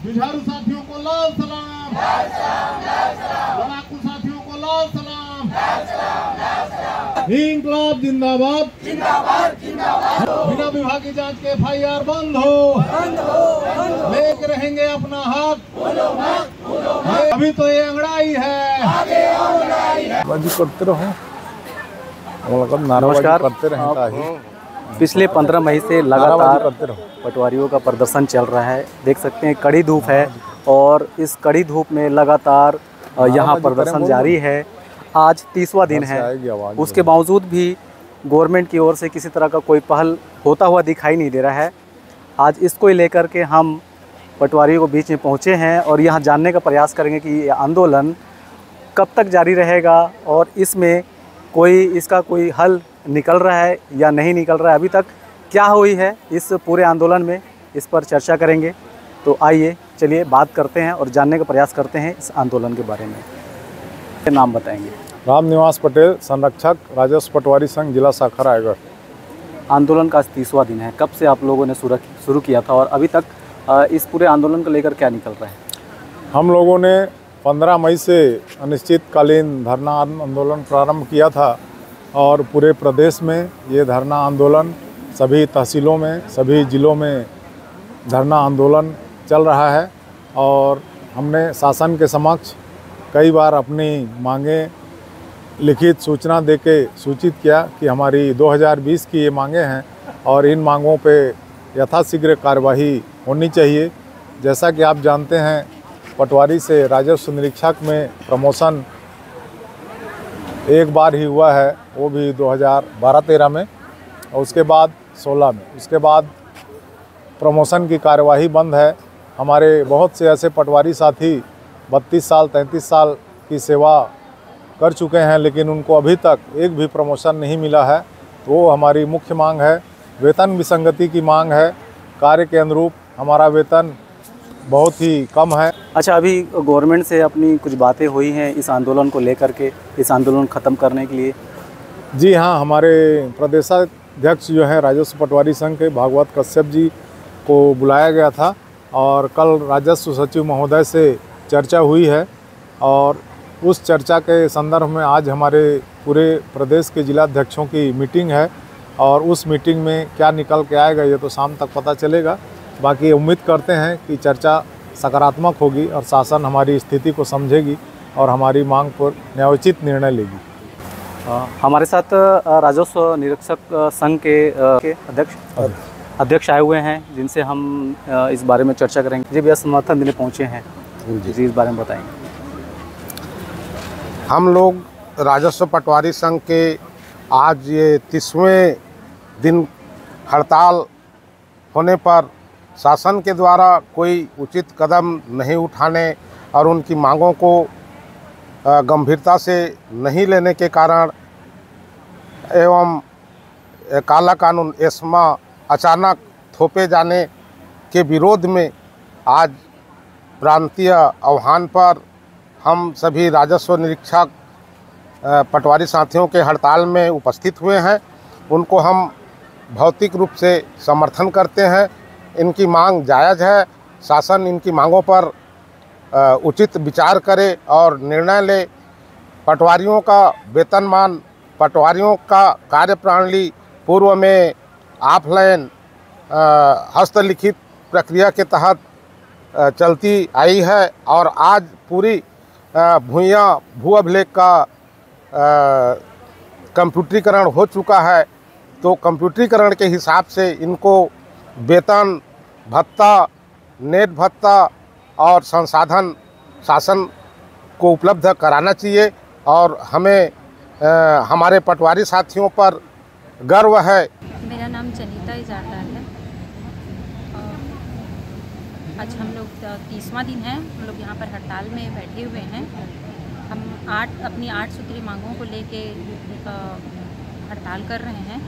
जुझारू साथियों को लाल सलाम, लड़ाकू साथियों को लाल सलाम। इंकलाब जिंदाबाद, बिना विभाग की जांच के FIR बंद हो, लेके रहेंगे अपना हक। अभी तो ये अंगड़ाई है, बाजी करते रहो, नाराबाजी करते रहे। पिछले 15 मई से लगातार पटवारियों का प्रदर्शन चल रहा है। देख सकते हैं कड़ी धूप है और इस कड़ी धूप में लगातार यहाँ प्रदर्शन जारी है। आज 30वां दिन है, उसके बावजूद भी गवर्नमेंट की ओर से किसी तरह का कोई पहल होता हुआ दिखाई नहीं दे रहा है। आज इसको ही लेकर के हम पटवारियों को बीच में पहुँचे हैं और यहाँ जानने का प्रयास करेंगे कि ये आंदोलन कब तक जारी रहेगा और इसमें इसका कोई हल निकल रहा है या नहीं निकल रहा है। अभी तक क्या हुई है इस पूरे आंदोलन में, इस पर चर्चा करेंगे। तो आइए चलिए बात करते हैं और जानने का प्रयास करते हैं इस आंदोलन के बारे में। नाम बताएंगे? रामनिवास पटेल, संरक्षक, राजस्व पटवारी संघ, जिला शाखा रायगढ़। आंदोलन का 30वां दिन है, कब से आप लोगों ने शुरू किया था और अभी तक इस पूरे आंदोलन को लेकर क्या निकल रहा है? हम लोगों ने 15 मई से अनिश्चितकालीन धरना आंदोलन प्रारंभ किया था और पूरे प्रदेश में ये धरना आंदोलन, सभी तहसीलों में, सभी ज़िलों में धरना आंदोलन चल रहा है। और हमने शासन के समक्ष कई बार अपनी मांगें लिखित सूचना देके सूचित किया कि हमारी 2020 की ये मांगें हैं और इन मांगों पे यथाशीघ्र कार्यवाही होनी चाहिए। जैसा कि आप जानते हैं, पटवारी से राजस्व निरीक्षक में प्रमोशन एक बार ही हुआ है, वो भी 2012-13 में और उसके बाद 16 में। उसके बाद प्रमोशन की कार्यवाही बंद है। हमारे बहुत से ऐसे पटवारी साथी 32 साल 33 साल की सेवा कर चुके हैं, लेकिन उनको अभी तक एक भी प्रमोशन नहीं मिला है। तो वो हमारी मुख्य मांग है। वेतन विसंगति की मांग है, कार्य के अनुरूप हमारा वेतन बहुत ही कम है। अच्छा, अभी गवर्नमेंट से अपनी कुछ बातें हुई हैं इस आंदोलन को लेकर के, इस आंदोलन ख़त्म करने के लिए? जी हाँ, हमारे प्रदेशाध्यक्ष जो हैं राजस्व पटवारी संघ के भागवत कश्यप जी को बुलाया गया था और कल राजस्व सचिव महोदय से चर्चा हुई है और उस चर्चा के संदर्भ में आज हमारे पूरे प्रदेश के जिलाध्यक्षों की मीटिंग है और उस मीटिंग में क्या निकल के आएगा ये तो शाम तक पता चलेगा। बाकी उम्मीद करते हैं कि चर्चा सकारात्मक होगी और शासन हमारी स्थिति को समझेगी और हमारी मांग पर न्यायोचित निर्णय लेगी। हमारे साथ राजस्व निरीक्षक संघ के अध्यक्ष आए हुए हैं जिनसे हम इस बारे में चर्चा करेंगे। जी भैया, समर्थन देने पहुँचे हैं जी, इस बारे में बताएंगे। हम लोग राजस्व पटवारी संघ के आज ये 30वें दिन हड़ताल होने पर शासन के द्वारा कोई उचित कदम नहीं उठाने और उनकी मांगों को गंभीरता से नहीं लेने के कारण एवं काला कानून एस्मा अचानक थोपे जाने के विरोध में आज प्रांतीय आह्वान पर हम सभी राजस्व निरीक्षक पटवारी साथियों के हड़ताल में उपस्थित हुए हैं। उनको हम भौतिक रूप से समर्थन करते हैं। इनकी मांग जायज़ है। शासन इनकी मांगों पर उचित विचार करे और निर्णय ले। पटवारियों का वेतनमान, पटवारियों का कार्यप्रणाली पूर्व में ऑफलाइन हस्तलिखित प्रक्रिया के तहत चलती आई है और आज पूरी भू अभिलेख का कंप्यूटरीकरण हो चुका है। तो कंप्यूटरीकरण के हिसाब से इनको वेतन, भत्ता, नेट भत्ता और संसाधन शासन को उपलब्ध कराना चाहिए और हमें हमारे पटवारी साथियों पर गर्व है। मेरा नाम जनीता इजारदार है। आज हम लोग 30वां दिन है, हम लोग यहाँ पर हड़ताल में बैठे हुए हैं। हम अपनी 8 सूत्री मांगों को लेके हड़ताल कर रहे हैं।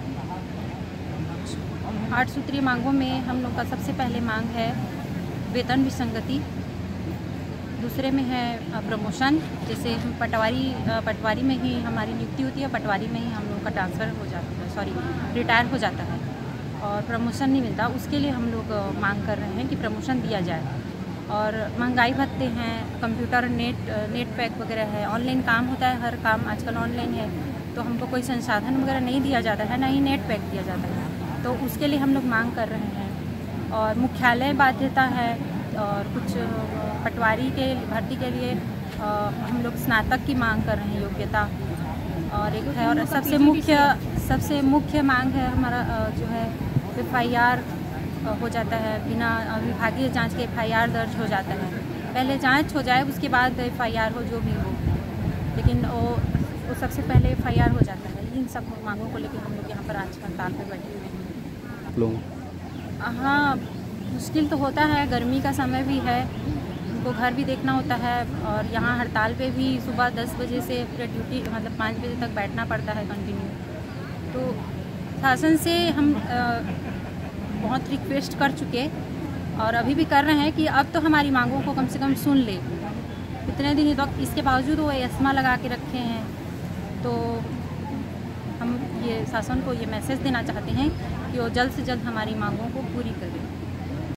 8 सूत्री मांगों में हम लोग का सबसे पहले मांग है वेतन विसंगति, दूसरे में है प्रमोशन। जैसे हम पटवारी में ही हमारी नियुक्ति होती है, पटवारी में ही हम लोग का ट्रांसफ़र हो जाता है, रिटायर हो जाता है और प्रमोशन नहीं मिलता। उसके लिए हम लोग मांग कर रहे हैं कि प्रमोशन दिया जाए। और महंगाई भत्ते हैं, कंप्यूटर नेट पैक वगैरह है, ऑनलाइन काम होता है, हर काम आजकल ऑनलाइन है, तो हमको कोई संसाधन वगैरह नहीं दिया जाता है, ना ही नेट पैक दिया जाता है, तो उसके लिए हम लोग मांग कर रहे हैं। और मुख्यालय बाध्यता है और कुछ पटवारी के भर्ती के लिए हम लोग स्नातक की मांग कर रहे हैं, योग्यता। और एक है, और सबसे मुख्य मांग है हमारा जो है FIR हो जाता है, बिना विभागीय जांच के FIR दर्ज हो जाता है। पहले जांच हो जाए, उसके बाद FIR हो, जो भी हो, लेकिन वो सबसे पहले FIR हो जाता है। इन सब मांगों को लेकर हम लोग यहाँ पर आज हड़ताल पे बैठे हुए हैं। हाँ, मुश्किल तो होता है, गर्मी का समय भी है, उनको घर भी देखना होता है, और यहाँ हड़ताल पे भी सुबह 10 बजे से पूरा ड्यूटी मतलब 5 बजे तक बैठना पड़ता है कंटिन्यू। तो शासन से हम बहुत रिक्वेस्ट कर चुके और अभी भी कर रहे हैं कि अब तो हमारी मांगों को कम से कम सुन ले। इतने दिन तक इसके बावजूद वो एस्मा लगा के रखे हैं, तो हम ये शासन को ये मैसेज देना चाहते हैं कि वो जल्द से जल्द हमारी मांगों को पूरी करें।